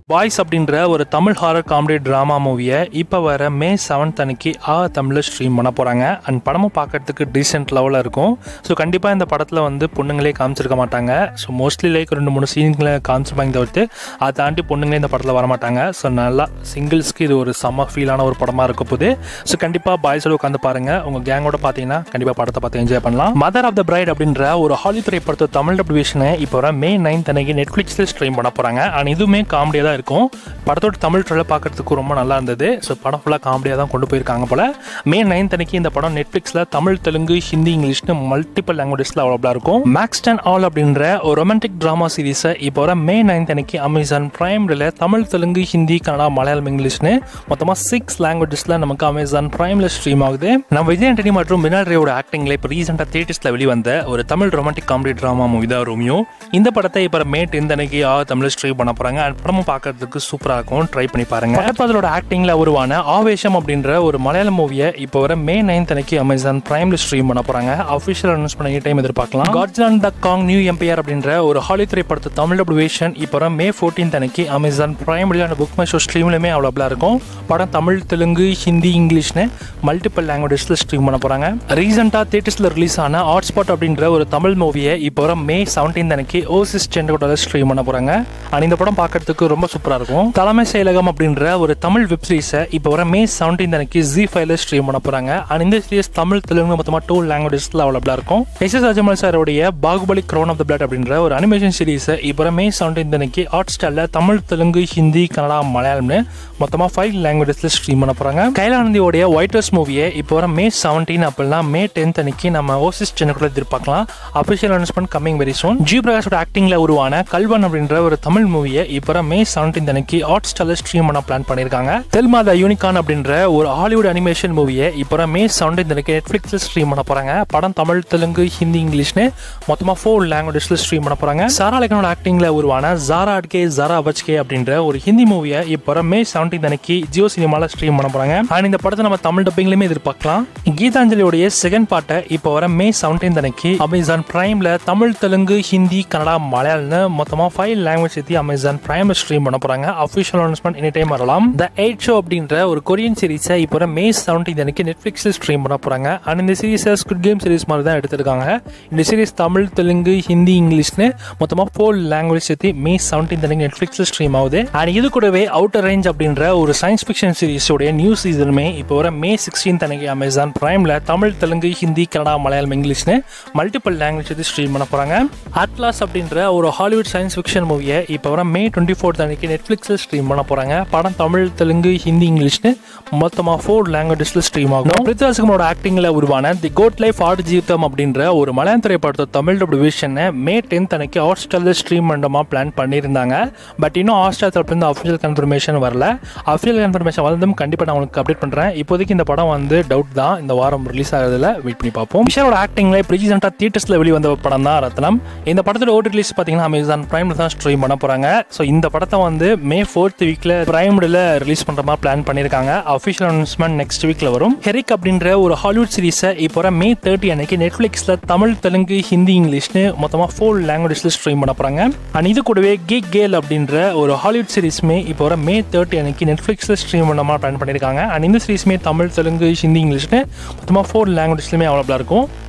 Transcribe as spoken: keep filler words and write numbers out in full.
Boys அப்படின்ற ஒரு Tamil horror comedy drama மூவியை இப்போ வர மே செவன்த் அன்னைக்கு ஆ தமிழில் ஸ்ட்ரீம் பண்ண போகிறாங்க. அண்ட் படமும் பார்க்கறதுக்கு டீசென்ட் லெவலில் இருக்கும். ஸோ கண்டிப்பாக இந்த படத்தில் வந்து பொண்ணுங்களே காமிச்சிருக்க மாட்டாங்க. ஸோ மோஸ்ட்லி லைக் ரெண்டு மூணு சீன்களை காமிச்சிருப்பாங்க தவிர்த்து அதை தாண்டி பொண்ணுங்களே இந்த படத்தில் வரமாட்டாங்க. ஸோ நல்லா சிங்கிள்ஸ்க்கு இது ஒரு செம்ம ஃபீலான ஒரு படமாக இருக்க போகுது. ஸோ கண்டிப்பாக பாய்ஸோட உட்காந்து பாருங்கள். உங்கள் கேங்கோட பார்த்தீங்கன்னா கண்டிப்பாக படத்தை பார்த்து என்ஜாய் பண்ணலாம். மதர் ஆஃப் த பிரைட் அப்படின்ற ஒரு ஹாலிவுட் திரைப்படத்தை தமிழ் டபிள்யூஷனை இப்போ வர மே நைன்த் அன்னைக்கு நெட்ஃப்ளிக்ஸில் ஸ்ட்ரீம் பண்ண போகிறாங்க. அண்ட் இதுவுமே காமெடியாக தான் இருக்கும். படத்தோட தமிழ் ட்ரெயிலர் பார்க்கறதுக்கு ரொம்ப நல்லா இருந்தது. ஸோ படம் ஃபுல்லாக காமெடியாக தான் கொண்டு போயிருக்காங்க போல. மே நைன்த் அன்னைக்கு இந்த படம் நெட்ஃப்ளிக்ஸில் தமிழ், தெலுங்கு, ஹிந்தி, இங்கிலீஷ்னு மல்டிபிள் லாங்குவேஜஸில் அவைலபிளாக இருக்கும். மேக்ஸ் அண்ட் ஆல் அப்படின்ற ஒரு ரொமான்டிக் ட்ராமா சீரிஸை இப்போ வர மே நைன்த் அன்னைக்கு அமேசான் பிரைமில் தமிழ், தெலுங்கு, ஹிந்தி, கன்னடா, மலையாளம், இங்கிலீஷ்னு மொத்தமாக சிக்ஸ் லாங்குவேஜஸில் நமக்கு அமேசான் பிரைமில் ஸ்ட்ரீம் ஆகுது. நம்ம விஜய் ஆண்டனி மற்றும் மினால் ரேவோட ஆக்டிங்கில் இப்போ ரீசெண்டாக தியேட்டர்ஸில் வெளிவந்த ஒரு Tamil romantic comedy drama movie தான் ரோமியோ. இந்த படத்தை இப்போ மே டென்த் அன்னைக்கு ஆ தமிழ் ஸ்ட்ரீம் பண்ண போகிறாங்க. அண்ட் படமும் பார்க்கறதுக்கு சூப்பராக இருக்கும். ட்ரை பண்ணி பாருங்க. அதோட ஆக்டிங்ல உருவான ஆவேசம் அப்படின்ற ஒரு மலையாளம் மூவியை இப்போ வர மே நைன்த் அன்னைக்கு அமேசான் பிரைம்ல ஸ்ட்ரீம் பண்ண போறாங்க. அபிஷியல் அனௌன்ஸ் பண்ண டைம் எதிர்பார்க்கலாம். Godzilla the Kong new empire அப்படின்ற ஒரு ஹாலிவுட் திரைப்படத்தை தமிழ் டபிள்யூஷன் இப்போ வர மே ஃபோர்டீன்த் அன்னைக்கு அமேசான் பிரைம்ல புக் மை ஷோ ஸ்ட்ரீம்லயுமே அவைலபிளா இருக்கும். படம் தமிழ், தெலுங்கு, ஹிந்தி, இங்கிலீஷ்னு மல்டிபிள் லாங்குவேஜஸ்ல ஸ்ட்ரீம் பண்ண போறாங்க. ரீசெண்டா தியேட்டர்ஸ்ல ரிலீஸ் ஆன ஹாட்ஸ்பாட் அப்படின்ற ஒரு தமிழ் மூவியை இப்போ வர மே செவன்டீன்த் அன்னைக்கு ஓசிஸ் சென்டர் ஸ்ட்ரீம் பண்ண போறாங்க. அண்ட் இந்த படம் பார்க்கறதுக்கு ரொம்ப சூப்பரா இருக்கும். தலைமை செயலகம் அப்படின்ற ஒரு தமிழ் வெப்சீரிஸை இப்போ வர மே செவன்டீன்த் அன்னைக்கு ஜி ஃபைவ்ல ஸ்ட்ரீம் பண்ண போறாங்க. அண்ட் இந்த சீரிஸ் தமிழ், தெலுங்கு மொத்தமா டூ லாங்குவேஜஸ்ல அவைலபிளா இருக்கும். எஸ் எஸ் ராஜமல் சாரோடைய Baahubali crown of the blood அப்படின்ற ஒரு அனிமேஷன் சீரிஸை இப்போ வர மே செவன்டீன்த் அன்னைக்கு ஹாட் ஸ்டார்ல தமிழ், தெலுங்கு, ஹிந்தி, கன்னடா, மலையாளம்னு மொத்தமா ஃபைவ் லாங்குவேஜஸ்ல ஸ்ட்ரீம் பண்ண போறாங்க. கைலானந்தியோடைய ஒயிட் ஹவுஸ் மூவியை இப்போ வர மே செவன்டீன் அப்படின்னா மே டென்த் அன்னைக்கு நம்ம ஓசிஸ் சேனலுக்குள்ள எதிர்பார்க்கலாம். Official announcement coming very soon. G பிரகாஷோட ஆக்டிங்ல உருவான கல்வன் அப்படின்ற ஒரு தமிழ் மூவியை இப்போ வர மே செவன்டீன்த் அன்னைக்கு ஹாட் ஸ்டார்ல ஸ்ட்ரீம் பண்ண பிளான் பண்ணிருக்காங்க. தெல்மா த யூனிகான் அப்படின்ற ஒரு ஹாலிவுட் அனிமேஷன் மூவியை இப்போ மே செவன்டீன்த் அன்னைக்கு நெட்ஃபிளிக்ஸ்ல ஸ்ட்ரீம் பண்ண போறாங்க. படம் தமிழ், தெலுங்கு, ஹிந்தி, இங்கிலீஷ்னு மொத்தமா ஃபோர் லாங்குவேஜஸ்ல ஸ்ட்ரீம் பண்ண போறாங்க. சாரா லேகனோட ஆக்டிங்ல உருவான ஜாரா அட்கே ஜாரா பச்கே அப்படின்ற ஒரு ஹிந்தி மூவியை இப்போ மே செவன்டீன்த் அன்னைக்கு ஜியோ சினிமால ஸ்ட்ரீம் பண்ண போறாங்க. அண்ட் இந்த படத்தை நம்ம தமிழ் டப்பிங்லயுமே எதிர்பார்க்கலாம். கீதாஞ்சலியோடைய செகண்ட் பார்ட்டை இப்போ வர மே செவன்டீன்த் அன்னைக்கு அமேசான் பிரைம்ல தமிழ், தெலுங்கு, ஹிந்தி, கன்னடா, மலையாளம்னு மொத்தமா ஃபைவ் லாங்குவேஜ் சேர்த்து அமேசான் பிரைம்ல ஸ்ட்ரீம் பண்ண போறாங்க. அபிஷியல் அனௌன்ஸ்மெண்ட் எனி டைம் வரலாம். த எயிட் ஷோ அப்படின்ற ஒரு கொரியன் சீரிஸை இப்போ மே செவன்டீன்த் அன்னைக்கு நெட்ஃபிளிக்ஸ்ல ஸ்ட்ரீம் பண்ண போறாங்க. அண்ட் இந்த சீரிஸை ஸ்குவிட் கேம் சீரிஸ் மாதிரி தான் எடுத்திருக்காங்க. இந்த சீரிஸ் தமிழ், தெலுங்கு, ஹிந்தி, இங்கிலீஷ்னு மொத்தமா ஃபோர் லாங்குவேஜ் சேர்த்து மே செவன்டீன்த் அன்னைக்கு நெட்ஃபிளிக்ஸ்ல ஸ்ட்ரீம் ஆகுது. அண்ட் இது கூடவே அவுட்டர் ரேஞ்ச் அப்படின்ற ஒரு சயின்ஸ் ஃபிக்ஷன் சீரிஸோட நியூ சீசனுமே இப்போ வர மே சிக்ஸ்டீன்த் அன்னைக்கு அமேசான் பிரைம்ல தமிழ், தெலுங்கு, ஹிந்தி, கன்னடா, மலையாளம், இங்கிலீஷ்னு மல்டிபிள் லாங்குவேஜ் சேர்த்து ஸ்ட்ரீம் பண்ண போறாங்க. அட்லாஸ் அப்படின்ற ஒரு ஹாலிவுட் சயின்ஸ் ஃபிக்ஷன் மூவியை இப்போ வர மே டுவெண்ட்டி ஃபோர்த் அன்னைக்கு நெட்ஃபிளிக்ஸ்ல ஸ்ட்ரீம் பண்ண போறாங்க. படம் தமிழ், தெலுங்கு, ஹிந்தி, இங்கிலீஷ்னு மொத்தமா ஃபோர் லாங்குவேஜஸ்ல ஸ்ட்ரீம் ஆகும். பிரித்வாசகமோட ஆக்டிங்ல உருவான தி கோட் லைஃப் ஆட் ஜீவிதம் அப்படின்ற ஒரு மலையாள திரைப்படத்தை தமிழ் டபிள்யூஷனை மே டென்த் அன்னைக்கு ஹாட் ஸ்டார்ல ஸ்ட்ரீம் பண்ணமா பிளான் பண்ணியிருந்தாங்க. பட் இன்னும் ஹாட் ஸ்டார் தரப்புல இருந்து அஃபிஷியல் கன்ஃபர்மேஷன் வரல. அஃபிஷியல் கன்ஃபர்மேஷன் வந்ததும் கண்டிப்பா நான் உங்களுக்கு அப்டேட் பண்றேன். இப்போதைக்கு இந்த படம் வந்து டவுட் தான். இந்த வாரம் ரிலீஸ் ஆகிறதுல வெயிட் பண்ணி பார்ப்போம். விஷாலோட ஆக்டிங்ல இப்போ ரீசெண்டா தியேட்டர்ஸ்ல வெளிவந்த படம் தான் ரத்னம். இந்த படத்தோட ஓடி ரிலீஸ் பாத்தீங்கன்னா அமேசான் பிரைம்ல தான் ஸ்ட்ரீம் பண்ண போறாங்க. ஸோ இந்த படத்தை வந்து மே ஃபோர்த் வீக்ல பிரைம்ல ரிலீஸ் பண்ற மாதிரி பிளான் பண்ணிருக்காங்க. அஃபிஷியல் அனௌன்ஸ்மெண்ட் நெக்ஸ்ட் வீக்ல வரும். ஹெரிக் அப்படின்ற ஒரு ஹாலிவுட் சீரிஸை இப்போ மே தேர்ட்டி அன்னைக்கு நெட்ஃபிளிக்ஸ்ல தமிழ், தெலுங்கு, ஹிந்தி, இங்கிலீஷ்னு மொத்தமா ஃபோர் லாங்குவேஜஸ்ல ஸ்ட்ரீம் பண்ண போறாங்க. அண்ட் இது கூடவே கீக் கேல் அப்படின்ற ஒரு ஹாலிவுட் சீரிஸ்மே இப்போ மே தேர்ட்டி அன்னைக்கு நெட்ஃபிளிக்ஸ்ல ஸ்ட்ரீம் பண்ண மாதிரி பிளான் பண்ணிருக்காங்க. அண்ட் இந்த சீரிஸ்மே தமிழ், தெலுங்கு, ஹிந்தி, இங்கிலீஷ்னு மொத்தமா ஃபோர் லாங்குவேஜஸ்லயுமே அவைலபிளா இருக்கும்.